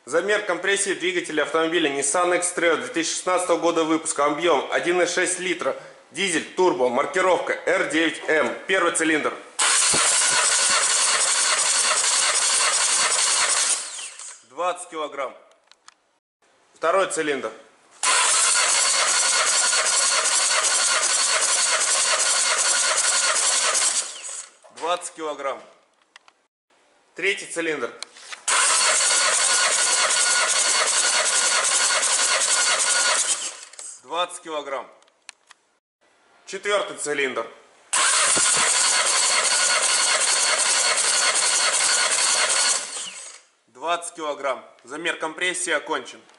Замер компрессии двигателя автомобиля Nissan X-Trail 2016 года выпуска. Объем 1,6 литра. Дизель, турбо, маркировка R9M. Первый цилиндр. «20 килограмм». Второй цилиндр. 20 килограмм. Третий цилиндр. 20 килограмм. Четвертый цилиндр. 20 килограмм. Замер компрессии окончен.